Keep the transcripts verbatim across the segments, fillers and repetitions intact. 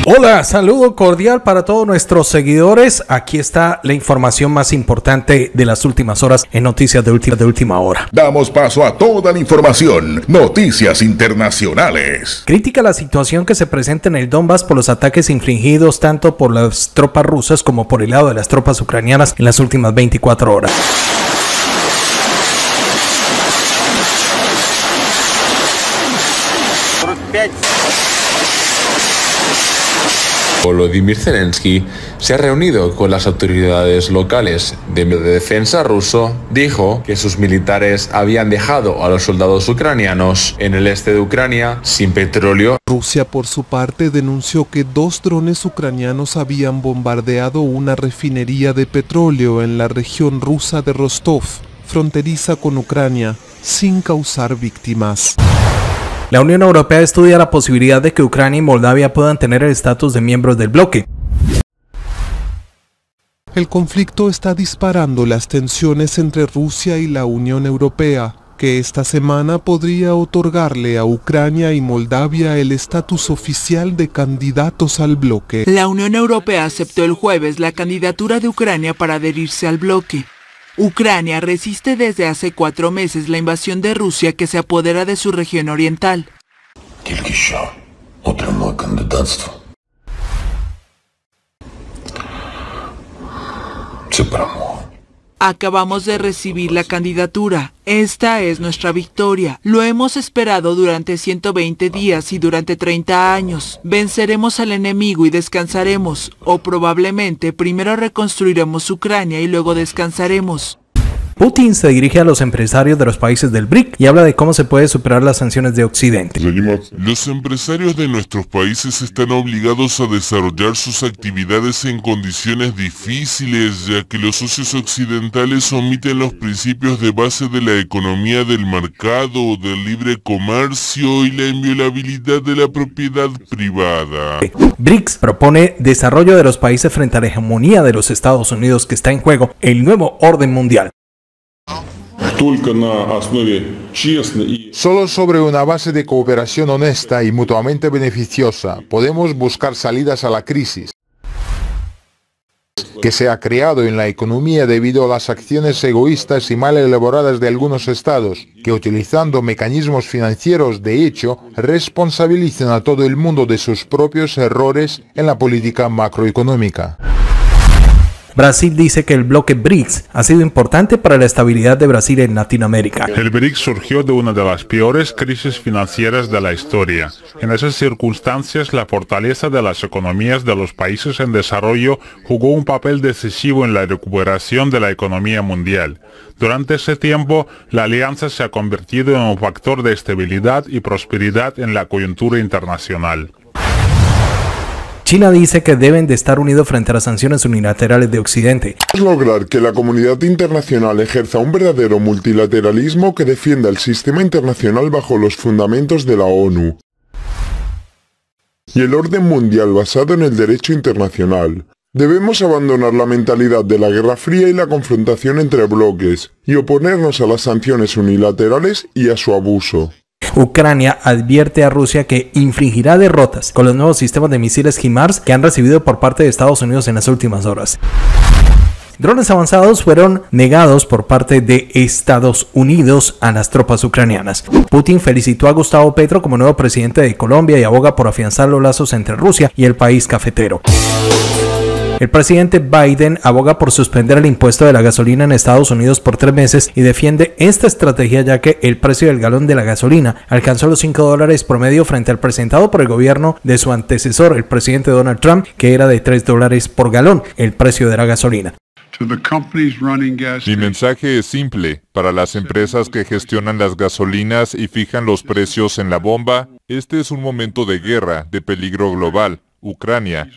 Hola, saludo cordial para todos nuestros seguidores. Aquí está la información más importante de las últimas horas en Noticias de Última, de última Hora. Damos paso a toda la información. Noticias internacionales. Crítica la situación que se presenta en el Donbass por los ataques infligidos tanto por las tropas rusas como por el lado de las tropas ucranianas en las últimas veinticuatro horas. Volodymyr Zelensky se ha reunido con las autoridades locales de defensa ruso. Dijo que sus militares habían dejado a los soldados ucranianos en el este de Ucrania sin petróleo. Rusia, por su parte, denunció que dos drones ucranianos habían bombardeado una refinería de petróleo en la región rusa de Rostov, fronteriza con Ucrania, sin causar víctimas. La Unión Europea estudia la posibilidad de que Ucrania y Moldavia puedan tener el estatus de miembros del bloque. El conflicto está disparando las tensiones entre Rusia y la Unión Europea, que esta semana podría otorgarle a Ucrania y Moldavia el estatus oficial de candidatos al bloque. La Unión Europea aceptó el jueves la candidatura de Ucrania para adherirse al bloque. Ucrania resiste desde hace cuatro meses la invasión de Rusia que se apodera de su región oriental. Acabamos de recibir la candidatura. Esta es nuestra victoria. Lo hemos esperado durante ciento veinte días y durante treinta años. Venceremos al enemigo y descansaremos. O probablemente primero reconstruiremos Ucrania y luego descansaremos. Putin se dirige a los empresarios de los países del B R I C y habla de cómo se puede superar las sanciones de Occidente. Los empresarios de nuestros países están obligados a desarrollar sus actividades en condiciones difíciles, ya que los socios occidentales omiten los principios de base de la economía del mercado, del libre comercio y la inviolabilidad de la propiedad privada. B R I C S propone desarrollo de los países frente a la hegemonía de los Estados Unidos que está en juego, el nuevo orden mundial. Solo sobre una base de cooperación honesta y mutuamente beneficiosa podemos buscar salidas a la crisis que se ha creado en la economía debido a las acciones egoístas y mal elaboradas de algunos estados, que utilizando mecanismos financieros de hecho responsabilizan a todo el mundo de sus propios errores en la política macroeconómica. Brasil dice que el bloque B R I C S ha sido importante para la estabilidad de Brasil en Latinoamérica. El B R I C S surgió de una de las peores crisis financieras de la historia. En esas circunstancias, la fortaleza de las economías de los países en desarrollo jugó un papel decisivo en la recuperación de la economía mundial. Durante ese tiempo, la alianza se ha convertido en un factor de estabilidad y prosperidad en la coyuntura internacional. China dice que deben de estar unidos frente a las sanciones unilaterales de Occidente. Es lograr que la comunidad internacional ejerza un verdadero multilateralismo que defienda el sistema internacional bajo los fundamentos de la ONU y el orden mundial basado en el derecho internacional. Debemos abandonar la mentalidad de la Guerra Fría y la confrontación entre bloques y oponernos a las sanciones unilaterales y a su abuso. Ucrania advierte a Rusia que infligirá derrotas con los nuevos sistemas de misiles HIMARS que han recibido por parte de Estados Unidos en las últimas horas. Drones avanzados fueron negados por parte de Estados Unidos a las tropas ucranianas. Putin felicitó a Gustavo Petro como nuevo presidente de Colombia y aboga por afianzar los lazos entre Rusia y el país cafetero. El presidente Biden aboga por suspender el impuesto de la gasolina en Estados Unidos por tres meses y defiende esta estrategia ya que el precio del galón de la gasolina alcanzó los cinco dólares promedio frente al presentado por el gobierno de su antecesor, el presidente Donald Trump, que era de tres dólares por galón el precio de la gasolina. Mi mensaje es simple. Para las empresas que gestionan las gasolinas y fijan los precios en la bomba, este es un momento de guerra, de peligro global. Ucrania.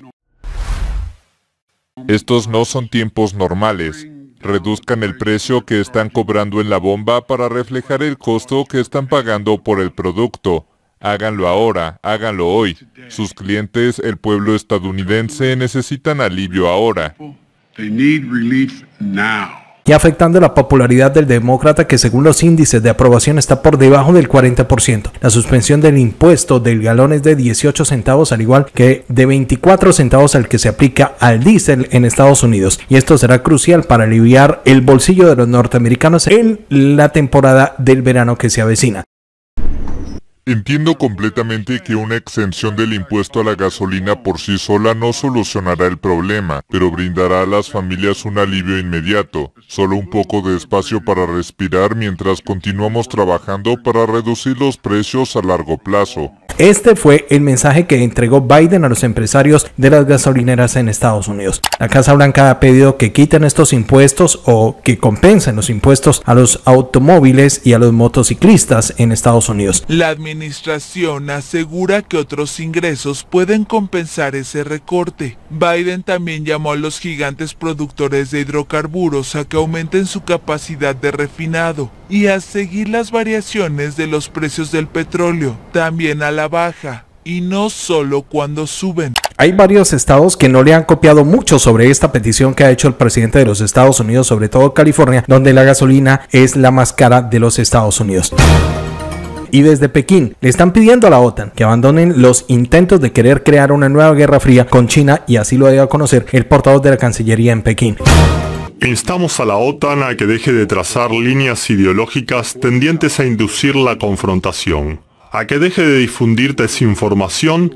Estos no son tiempos normales. Reduzcan el precio que están cobrando en la bomba para reflejar el costo que están pagando por el producto. Háganlo ahora, háganlo hoy. Sus clientes, el pueblo estadounidense, necesitan alivio ahora. y afectando la popularidad del demócrata, que según los índices de aprobación está por debajo del cuarenta por ciento. La suspensión del impuesto del galón es de dieciocho centavos, al igual que de veinticuatro centavos al que se aplica al diésel en Estados Unidos, y esto será crucial para aliviar el bolsillo de los norteamericanos en la temporada del verano que se avecina. Entiendo completamente que una exención del impuesto a la gasolina por sí sola no solucionará el problema, pero brindará a las familias un alivio inmediato, solo un poco de espacio para respirar mientras continuamos trabajando para reducir los precios a largo plazo. Este fue el mensaje que entregó Biden a los empresarios de las gasolineras en Estados Unidos. La Casa Blanca ha pedido que quiten estos impuestos o que compensen los impuestos a los automóviles y a los motociclistas en Estados Unidos. La administración asegura que otros ingresos pueden compensar ese recorte. Biden también llamó a los gigantes productores de hidrocarburos a que aumenten su capacidad de refinado y a seguir las variaciones de los precios del petróleo, también a la baja, y no solo cuando suben. Hay varios estados que no le han copiado mucho sobre esta petición que ha hecho el presidente de los Estados Unidos, sobre todo California, donde la gasolina es la más cara de los Estados Unidos. Y desde Pekín le están pidiendo a la OTAN que abandonen los intentos de querer crear una nueva guerra fría con China, y así lo dio a conocer el portavoz de la Cancillería en Pekín. Instamos a la OTAN a que deje de trazar líneas ideológicas tendientes a inducir la confrontación, a que deje de difundir desinformación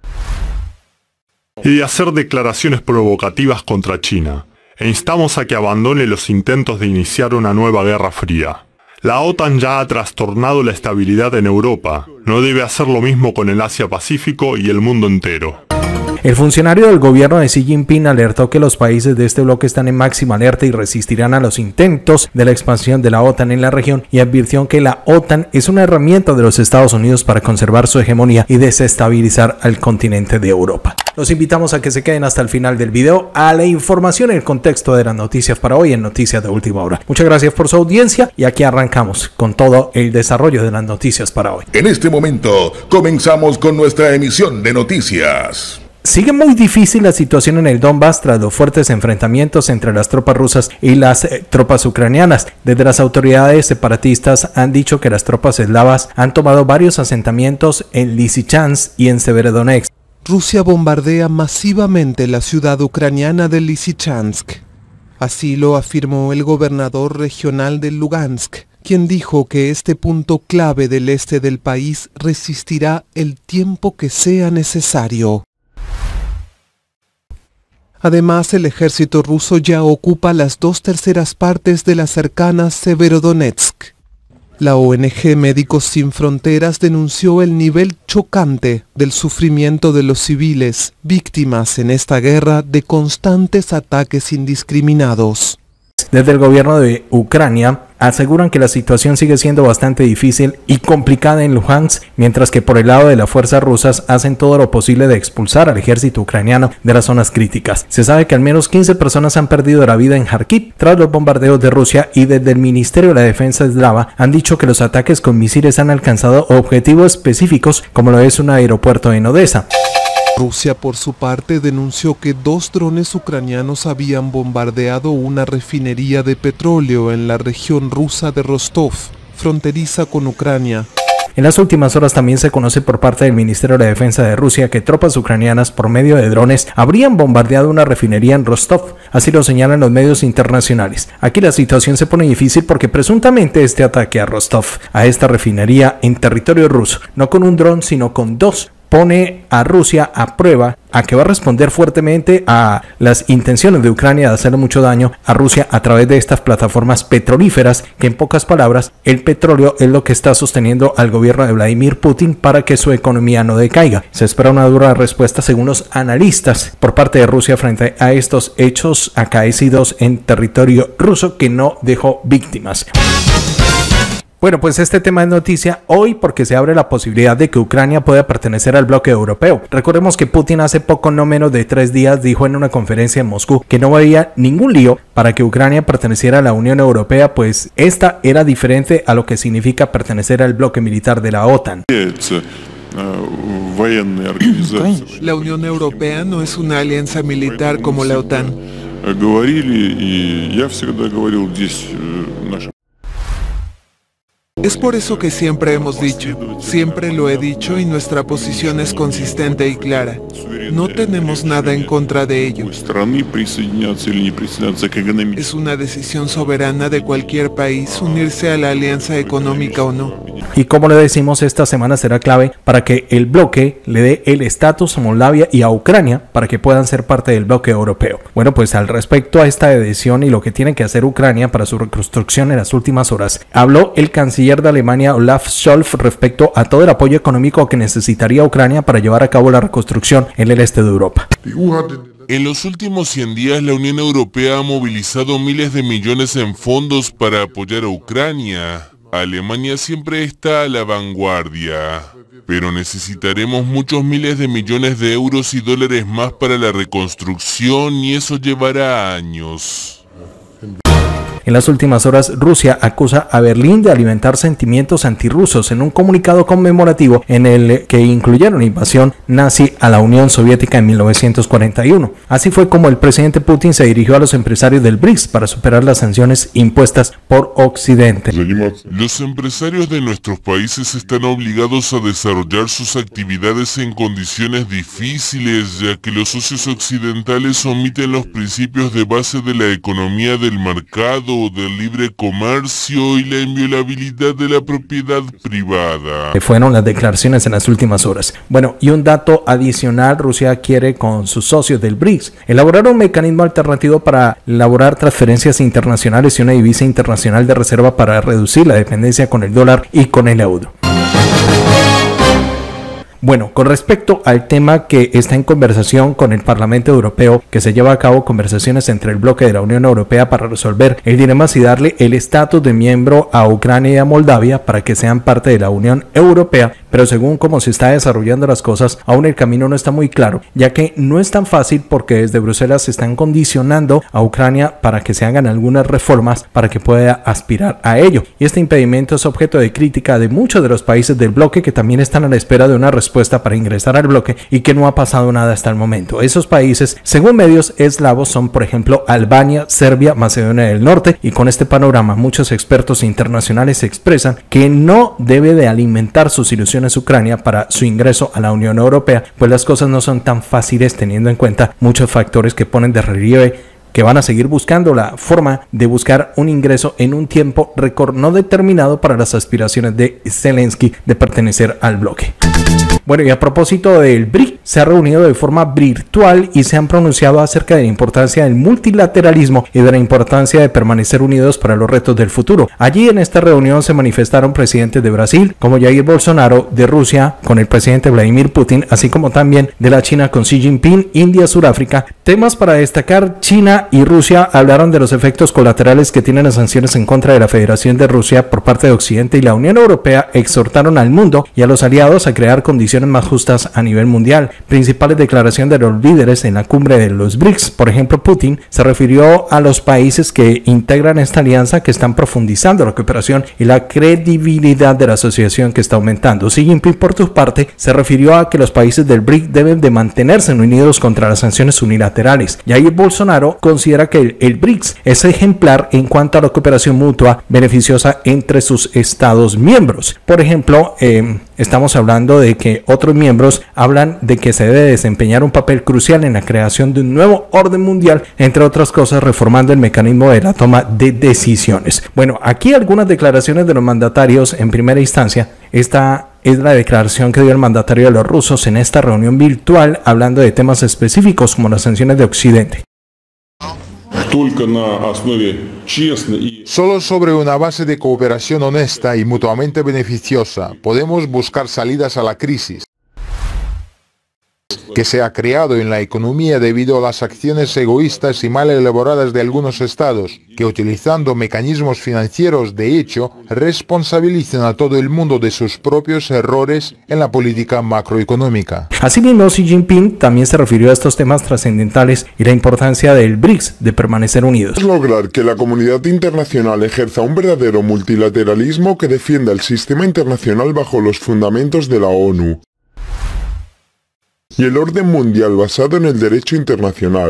y de hacer declaraciones provocativas contra China, e instamos a que abandone los intentos de iniciar una nueva guerra fría. La OTAN ya ha trastornado la estabilidad en Europa, no debe hacer lo mismo con el Asia-Pacífico y el mundo entero. El funcionario del gobierno de Xi Jinping alertó que los países de este bloque están en máxima alerta y resistirán a los intentos de la expansión de la OTAN en la región, y advirtió que la OTAN es una herramienta de los Estados Unidos para conservar su hegemonía y desestabilizar al continente de Europa. Los invitamos a que se queden hasta el final del video a la información y el contexto de las noticias para hoy en Noticias de Última Hora. Muchas gracias por su audiencia y aquí arrancamos con todo el desarrollo de las noticias para hoy. En este momento comenzamos con nuestra emisión de noticias. Sigue muy difícil la situación en el Donbass tras los fuertes enfrentamientos entre las tropas rusas y las eh, tropas ucranianas. Desde las autoridades separatistas han dicho que las tropas eslavas han tomado varios asentamientos en Lysychansk y en Severodonetsk. Rusia bombardea masivamente la ciudad ucraniana de Lysychansk. Así lo afirmó el gobernador regional de Lugansk, quien dijo que este punto clave del este del país resistirá el tiempo que sea necesario. Además, el ejército ruso ya ocupa las dos terceras partes de la cercana Severodonetsk. La O N G Médicos Sin Fronteras denunció el nivel chocante del sufrimiento de los civiles, víctimas en esta guerra de constantes ataques indiscriminados. Desde el gobierno de Ucrania aseguran que la situación sigue siendo bastante difícil y complicada en Luhansk, mientras que por el lado de las fuerzas rusas hacen todo lo posible de expulsar al ejército ucraniano de las zonas críticas. Se sabe que al menos quince personas han perdido la vida en Kharkiv tras los bombardeos de Rusia, y desde el Ministerio de la Defensa eslava han dicho que los ataques con misiles han alcanzado objetivos específicos, como lo es un aeropuerto en Odessa. Rusia, por su parte, denunció que dos drones ucranianos habían bombardeado una refinería de petróleo en la región rusa de Rostov, fronteriza con Ucrania. En las últimas horas también se conoce por parte del Ministerio de la Defensa de Rusia que tropas ucranianas por medio de drones habrían bombardeado una refinería en Rostov, así lo señalan los medios internacionales. Aquí la situación se pone difícil porque presuntamente este ataque a Rostov, a esta refinería en territorio ruso, no con un dron sino con dos, pone a Rusia a prueba a que va a responder fuertemente a las intenciones de Ucrania de hacerle mucho daño a Rusia a través de estas plataformas petrolíferas, que en pocas palabras el petróleo es lo que está sosteniendo al gobierno de Vladimir Putin para que su economía no decaiga. Se espera una dura respuesta según los analistas por parte de Rusia frente a estos hechos acaecidos en territorio ruso que no dejó víctimas. Bueno, pues este tema es noticia hoy porque se abre la posibilidad de que Ucrania pueda pertenecer al bloque europeo. Recordemos que Putin hace poco, no menos de tres días, dijo en una conferencia en Moscú que no había ningún lío para que Ucrania perteneciera a la Unión Europea, pues esta era diferente a lo que significa pertenecer al bloque militar de la OTAN. La Unión Europea no es una alianza militar como la OTAN. Es por eso que siempre hemos dicho, siempre lo he dicho y nuestra posición es consistente y clara. No tenemos nada en contra de ello. Es una decisión soberana de cualquier país unirse a la alianza económica o no. Y como le decimos, esta semana será clave para que el bloque le dé el estatus a Moldavia y a Ucrania para que puedan ser parte del bloque europeo. Bueno, pues al respecto a esta decisión y lo que tiene que hacer Ucrania para su reconstrucción en las últimas horas, habló el canciller de Alemania Olaf Scholz respecto a todo el apoyo económico que necesitaría Ucrania para llevar a cabo la reconstrucción en el este de Europa. En los últimos cien días la Unión Europea ha movilizado miles de millones en fondos para apoyar a Ucrania. Alemania siempre está a la vanguardia, pero necesitaremos muchos miles de millones de euros y dólares más para la reconstrucción y eso llevará años. En las últimas horas, Rusia acusa a Berlín de alimentar sentimientos antirrusos en un comunicado conmemorativo en el que incluyeron invasión nazi a la Unión Soviética en mil novecientos cuarenta y uno. Así fue como el presidente Putin se dirigió a los empresarios del BRICS para superar las sanciones impuestas por Occidente. Los empresarios de nuestros países están obligados a desarrollar sus actividades en condiciones difíciles, ya que los socios occidentales omiten los principios de base de la economía del mercado, del libre comercio y la inviolabilidad de la propiedad privada. Que fueron las declaraciones en las últimas horas. Bueno, y un dato adicional, Rusia quiere con sus socios del BRICS elaborar un mecanismo alternativo para elaborar transferencias internacionales y una divisa internacional de reserva para reducir la dependencia con el dólar y con el euro. Bueno, con respecto al tema que está en conversación con el Parlamento Europeo, que se lleva a cabo conversaciones entre el bloque de la Unión Europea para resolver el dilema si darle el estatus de miembro a Ucrania y a Moldavia para que sean parte de la Unión Europea, pero según cómo se está desarrollando las cosas, aún el camino no está muy claro, ya que no es tan fácil porque desde Bruselas se están condicionando a Ucrania para que se hagan algunas reformas para que pueda aspirar a ello. Y este impedimento es objeto de crítica de muchos de los países del bloque que también están a la espera de una respuesta para ingresar al bloque y que no ha pasado nada hasta el momento. Esos países, según medios eslavos, son por ejemplo Albania, Serbia, Macedonia del Norte, y con este panorama muchos expertos internacionales expresan que no debe de alimentar sus ilusiones Ucrania para su ingreso a la Unión Europea, pues las cosas no son tan fáciles teniendo en cuenta muchos factores que ponen de relieve que van a seguir buscando la forma de buscar un ingreso en un tiempo récord no determinado para las aspiraciones de Zelensky de pertenecer al bloque. Bueno, y a propósito del BRIC, se ha reunido de forma virtual y se han pronunciado acerca de la importancia del multilateralismo y de la importancia de permanecer unidos para los retos del futuro. Allí en esta reunión se manifestaron presidentes de Brasil, como Jair Bolsonaro, de Rusia, con el presidente Vladimir Putin, así como también de la China con Xi Jinping, India, Sudáfrica. Temas para destacar: China y Rusia hablaron de los efectos colaterales que tienen las sanciones en contra de la Federación de Rusia por parte de Occidente, y la Unión Europea exhortaron al mundo y a los aliados a crear condiciones más justas a nivel mundial. Principales declaraciones de los líderes en la cumbre de los BRICS. Por ejemplo, Putin se refirió a los países que integran esta alianza que están profundizando la cooperación y la credibilidad de la asociación que está aumentando. Xi Jinping, por su parte, se refirió a que los países del BRIC deben de mantenerse unidos contra las sanciones unilaterales. Jair Bolsonaro considera que el, el BRICS es ejemplar en cuanto a la cooperación mutua beneficiosa entre sus estados miembros. Por ejemplo, eh, estamos hablando de que otros miembros hablan de que se debe desempeñar un papel crucial en la creación de un nuevo orden mundial, entre otras cosas reformando el mecanismo de la toma de decisiones. Bueno, aquí algunas declaraciones de los mandatarios en primera instancia. Esta es la declaración que dio el mandatario de los rusos en esta reunión virtual, hablando de temas específicos como las sanciones de Occidente. Solo sobre una base de cooperación honesta y mutuamente beneficiosa podemos buscar salidas a la crisis que se ha creado en la economía debido a las acciones egoístas y mal elaboradas de algunos estados, que utilizando mecanismos financieros de hecho responsabilizan a todo el mundo de sus propios errores en la política macroeconómica. Asimismo, Xi Jinping también se refirió a estos temas trascendentales y la importancia del BRICS de permanecer unidos. Lograr que la comunidad internacional ejerza un verdadero multilateralismo que defienda el sistema internacional bajo los fundamentos de la ONU y el orden mundial basado en el derecho internacional.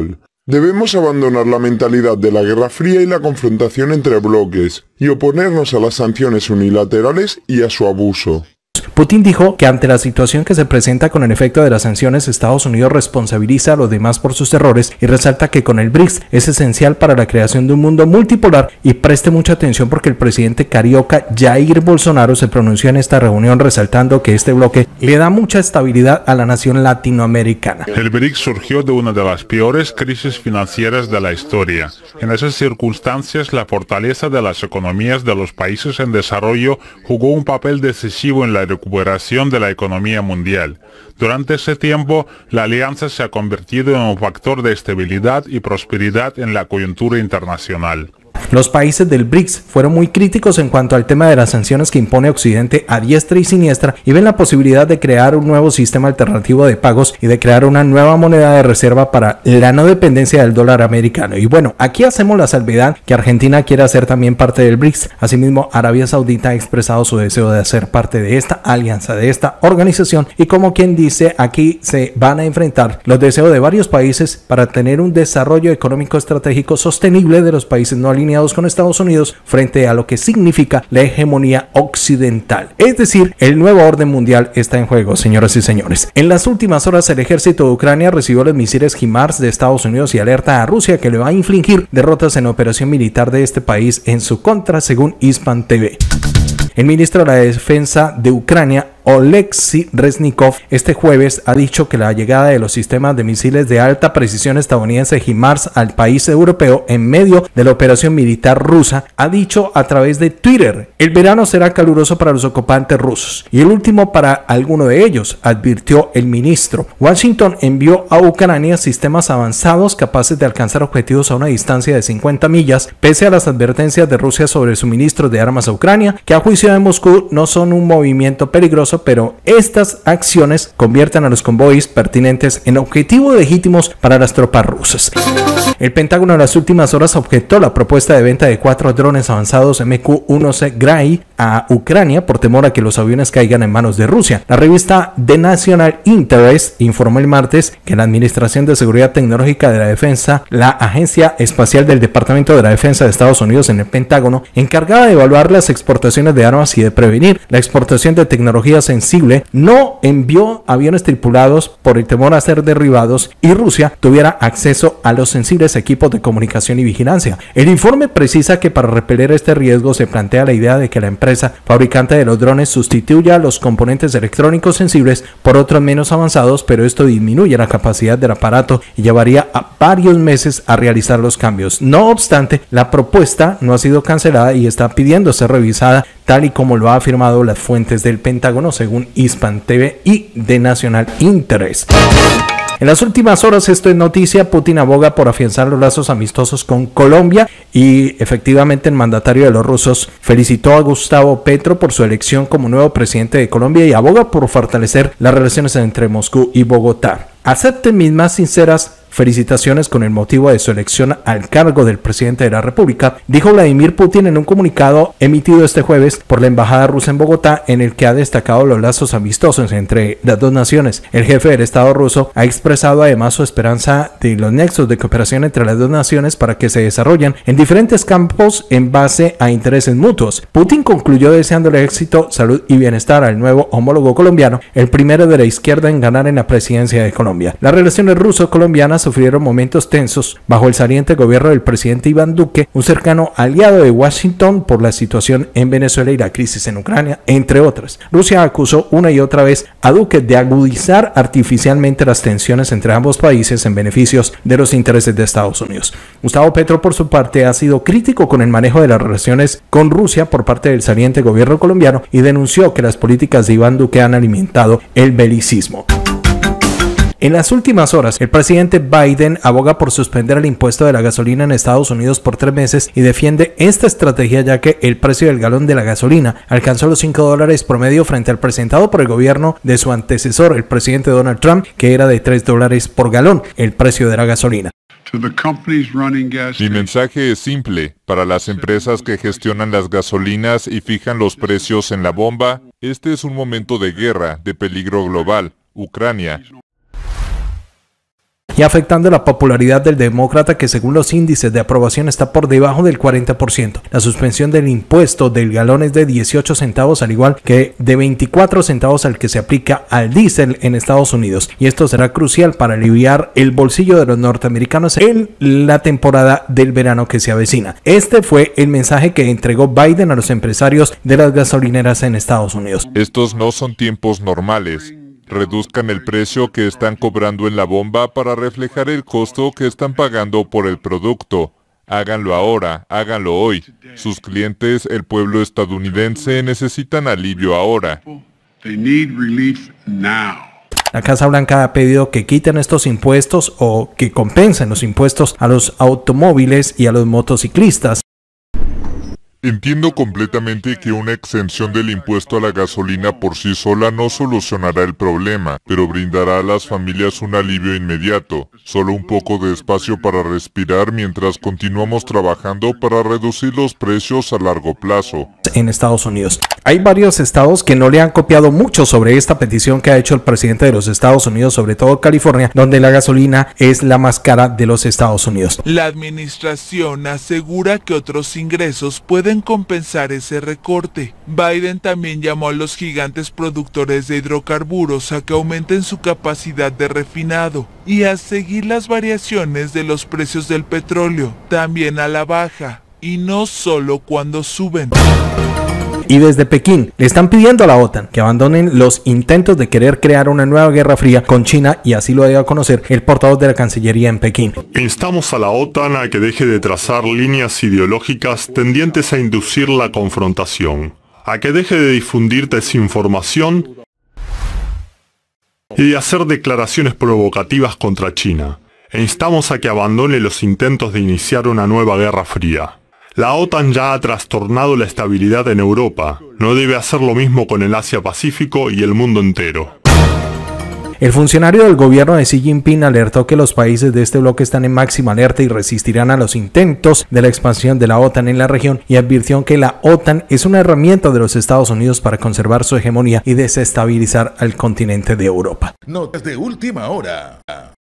Debemos abandonar la mentalidad de la Guerra Fría y la confrontación entre bloques, y oponernos a las sanciones unilaterales y a su abuso. Putin dijo que ante la situación que se presenta con el efecto de las sanciones, Estados Unidos responsabiliza a los demás por sus errores y resalta que con el BRICS es esencial para la creación de un mundo multipolar, y preste mucha atención porque el presidente carioca Jair Bolsonaro se pronunció en esta reunión resaltando que este bloque le da mucha estabilidad a la nación latinoamericana. El BRICS surgió de una de las peores crisis financieras de la historia. En esas circunstancias, la fortaleza de las economías de los países en desarrollo jugó un papel decisivo en la recuperación de la economía mundial. Durante ese tiempo, la alianza se ha convertido en un factor de estabilidad y prosperidad en la coyuntura internacional. Los países del BRICS fueron muy críticos en cuanto al tema de las sanciones que impone Occidente a diestra y siniestra, y ven la posibilidad de crear un nuevo sistema alternativo de pagos y de crear una nueva moneda de reserva para la no dependencia del dólar americano. Y bueno, aquí hacemos la salvedad que Argentina quiere hacer también parte del BRICS. Asimismo, Arabia Saudita ha expresado su deseo de hacer parte de esta alianza, de esta organización, y como quien dice, aquí se van a enfrentar los deseos de varios países para tener un desarrollo económico estratégico sostenible de los países no alineados con Estados Unidos frente a lo que significa la hegemonía occidental. Es decir, el nuevo orden mundial está en juego, señoras y señores. En las últimas horas, el ejército de Ucrania recibió los misiles HIMARS de Estados Unidos y alerta a Rusia que le va a infligir derrotas en la operación militar de este país en su contra, según Ispan T V. El ministro de la Defensa de Ucrania, Oleksiy Reznikov, este jueves ha dicho que la llegada de los sistemas de misiles de alta precisión estadounidense HIMARS al país europeo en medio de la operación militar rusa, ha dicho a través de Twitter: el verano será caluroso para los ocupantes rusos y el último para alguno de ellos, advirtió el ministro. Washington envió a Ucrania sistemas avanzados capaces de alcanzar objetivos a una distancia de cincuenta millas, pese a las advertencias de Rusia sobre el suministro de armas a Ucrania, que a juicio de Moscú no son un movimiento peligroso, pero estas acciones convierten a los convoys pertinentes en objetivos legítimos para las tropas rusas. El Pentágono en las últimas horas objetó la propuesta de venta de cuatro drones avanzados M Q uno C Gray a Ucrania por temor a que los aviones caigan en manos de Rusia. La revista The National Interest informó el martes que la Administración de Seguridad Tecnológica de la Defensa, la Agencia Espacial del Departamento de la Defensa de Estados Unidos en el Pentágono, encargada de evaluar las exportaciones de armas y de prevenir la exportación de tecnología sensible, no envió aviones tripulados por el temor a ser derribados y Rusia tuviera acceso a los sensibles equipos de comunicación y vigilancia. El informe precisa que para repeler este riesgo se plantea la idea de que la empresa fabricante de los drones sustituya los componentes electrónicos sensibles por otros menos avanzados, pero esto disminuye la capacidad del aparato y llevaría a varios meses a realizar los cambios. No obstante, la propuesta no ha sido cancelada y está pidiendo ser revisada, tal y como lo ha afirmado las fuentes del Pentágono, según Ispan T V y The National Interest. En las últimas horas, esto es noticia, Putin aboga por afianzar los lazos amistosos con Colombia y efectivamente el mandatario de los rusos felicitó a Gustavo Petro por su elección como nuevo presidente de Colombia y aboga por fortalecer las relaciones entre Moscú y Bogotá. Acepten mis más sinceras felicitaciones con el motivo de su elección al cargo del presidente de la República, dijo Vladimir Putin en un comunicado emitido este jueves por la embajada rusa en Bogotá, en el que ha destacado los lazos amistosos entre las dos naciones. El jefe del Estado ruso ha expresado además su esperanza de los nexos de cooperación entre las dos naciones para que se desarrollen en diferentes campos en base a intereses mutuos. Putin concluyó deseándole éxito, salud y bienestar al nuevo homólogo colombiano, el primero de la izquierda en ganar en la presidencia de Colombia. Las relaciones ruso-colombianas sufrieron momentos tensos bajo el saliente gobierno del presidente Iván Duque, un cercano aliado de Washington por la situación en Venezuela y la crisis en Ucrania, entre otras. Rusia acusó una y otra vez a Duque de agudizar artificialmente las tensiones entre ambos países en beneficios de los intereses de Estados Unidos. Gustavo Petro, por su parte, ha sido crítico con el manejo de las relaciones con Rusia por parte del saliente gobierno colombiano y denunció que las políticas de Iván Duque han alimentado el belicismo. En las últimas horas, el presidente Biden aboga por suspender el impuesto de la gasolina en Estados Unidos por tres meses y defiende esta estrategia ya que el precio del galón de la gasolina alcanzó los cinco dólares promedio frente al presentado por el gobierno de su antecesor, el presidente Donald Trump, que era de tres dólares por galón el precio de la gasolina. Mi mensaje es simple. Para las empresas que gestionan las gasolinas y fijan los precios en la bomba, este es un momento de guerra, de peligro global. Ucrania. y afectando la popularidad del demócrata, que según los índices de aprobación está por debajo del cuarenta por ciento. La suspensión del impuesto del galón es de dieciocho centavos, al igual que de veinticuatro centavos al que se aplica al diésel en Estados Unidos, y esto será crucial para aliviar el bolsillo de los norteamericanos en la temporada del verano que se avecina. Este fue el mensaje que entregó Biden a los empresarios de las gasolineras en Estados Unidos. Estos no son tiempos normales. Reduzcan el precio que están cobrando en la bomba para reflejar el costo que están pagando por el producto. Háganlo ahora, háganlo hoy. Sus clientes, el pueblo estadounidense, necesitan alivio ahora. La Casa Blanca ha pedido que quiten estos impuestos o que compensen los impuestos a los automóviles y a los motociclistas. Entiendo completamente que una exención del impuesto a la gasolina por sí sola no solucionará el problema, pero brindará a las familias un alivio inmediato, solo un poco de espacio para respirar mientras continuamos trabajando para reducir los precios a largo plazo. En Estados Unidos hay varios estados que no le han copiado mucho sobre esta petición que ha hecho el presidente de los Estados Unidos, sobre todo California, donde la gasolina es la más cara de los Estados Unidos. La administración asegura que otros ingresos pueden compensar ese recorte. Biden también llamó a los gigantes productores de hidrocarburos a que aumenten su capacidad de refinado y a seguir las variaciones de los precios del petróleo, también a la baja, y no solo cuando suben. Y desde Pekín le están pidiendo a la OTAN que abandonen los intentos de querer crear una nueva guerra fría con China, y así lo dio a conocer el portavoz de la Cancillería en Pekín. Instamos a la OTAN a que deje de trazar líneas ideológicas tendientes a inducir la confrontación, a que deje de difundir desinformación y de hacer declaraciones provocativas contra China. E instamos a que abandone los intentos de iniciar una nueva guerra fría. La OTAN ya ha trastornado la estabilidad en Europa. No debe hacer lo mismo con el Asia-Pacífico y el mundo entero. El funcionario del gobierno de Xi Jinping alertó que los países de este bloque están en máxima alerta y resistirán a los intentos de la expansión de la OTAN en la región, y advirtió que la OTAN es una herramienta de los Estados Unidos para conservar su hegemonía y desestabilizar al continente de Europa. Notas de última hora.